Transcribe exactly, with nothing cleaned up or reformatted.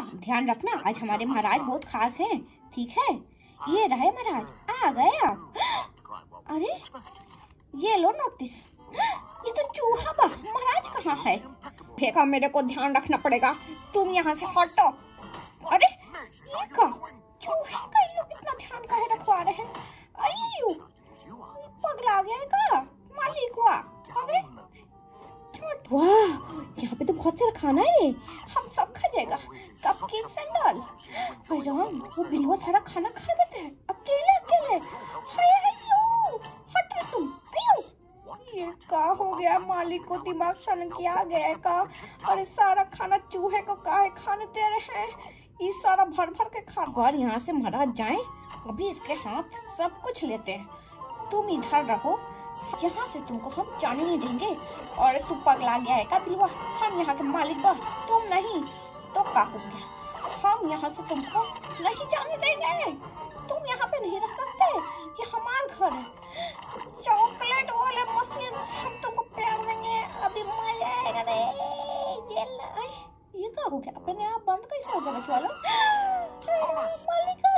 ध्यान रखना, आज हमारे महाराज बहुत खास हैं, ठीक है? ये रहे महाराज, आ गए आप। अरे ये लो नोटिस। ये तो चूहा बा, महाराज कहाँ है? फेंका, मेरे को ध्यान रखना पड़ेगा, तुम यहाँ से हटो। अरे ये का चूहे का ये लोग इतना ध्यान काहे रखवा रहे हैं? अयो पगला गया का मालिक हुआ। अरे वाह, यहाँ पे तो बहुत सारा खाना है, हम सब खा जाएगा। कपकेक सैंडल, भाईजान वो बिल्कुल सारा खाना खा लेते हैं अकेले अकेले। हाय हाय हट रे तुम। अयो ये का हो गया, मालिक को दिमाग सन किया गया का? अरे सारा खाना चूहे को काहे खाने दे रहे हैं? ये सारा भर भर के खा। घर यहाँ से महाराज जाए, अभी इसके हाथ सब कुछ लेते हैं। तुम इधर रहो, यहाँ से तुमको हम जाने नहीं देंगे। और तू पगला गया है का दिलवा? हम यहाँ के मालिक बा, तुम नहीं तो का हो गया? हम यहाँ से तुमको नहीं जाने देंगे, तुम यहाँ पे नहीं रह सकते, ये हमारा घर है। चॉकलेट वाले मशीन हम तुमको पहन देंगे, अभी मजा आएगा। नहीं ये ये क्या हो गया? अपने आप बंद कैसे हो गया वाला? मालिक